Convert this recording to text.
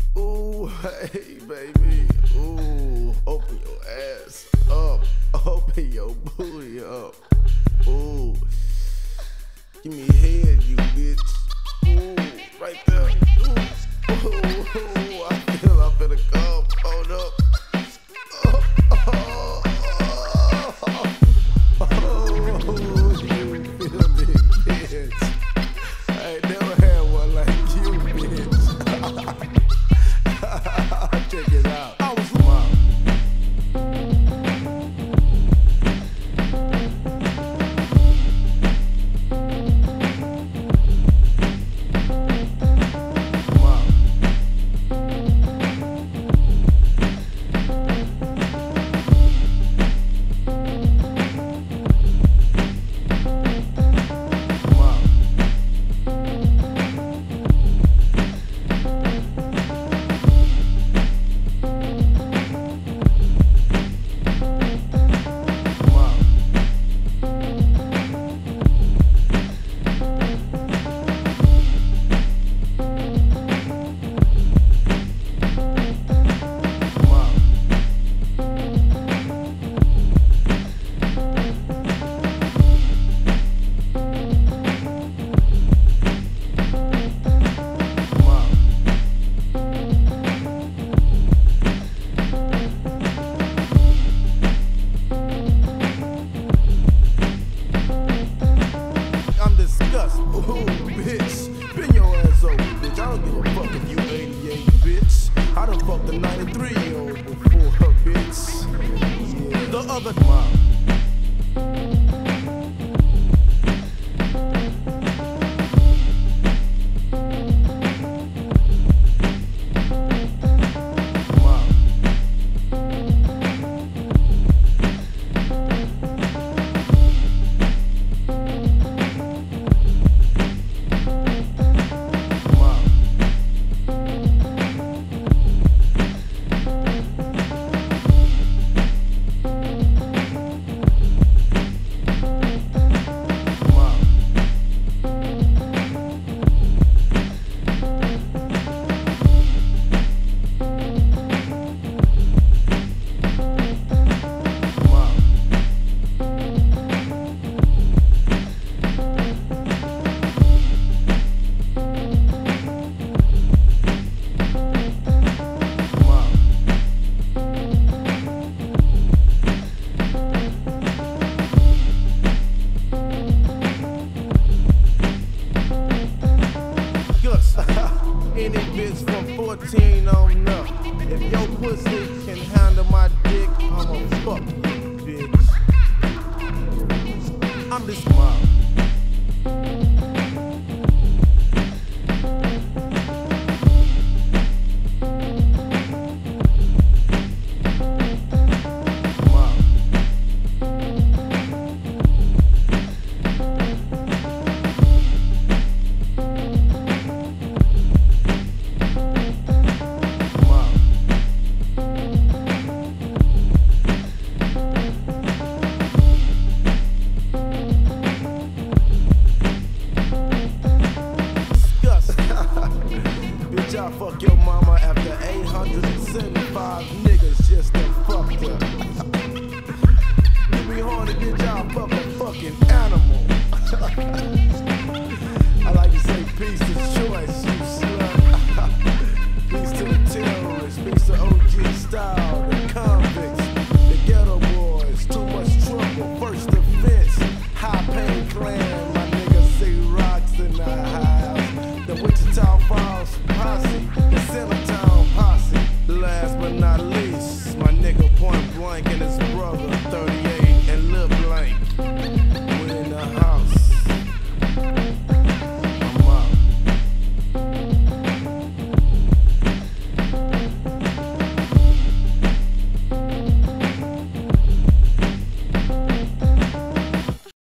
Ooh, hey, baby. Ooh, open your ass up. Open your booty up. Ooh, give me head, you bitch. Ooh, right there. Ooh, I feel I'm finna come. Hold up. You filthy bitch. I ain't never had one like you, bitch. Check it out. I was mom. Ooh, bitch, bend your ass over, bitch. I don't give a fuck if you 88, bitch. I done fucked a 93-year-old before her, bitch. Yeah. The other mom. Any bitch from 14 on up. If your pussy can handle my dick, I'ma fuck you, bitch. I'm this mom. Bitch, I fuck your mama after 875 niggas just done fucked her. You be horny, bitch, I'll fuck a fucking animal. I like to say peace is choice, you slut.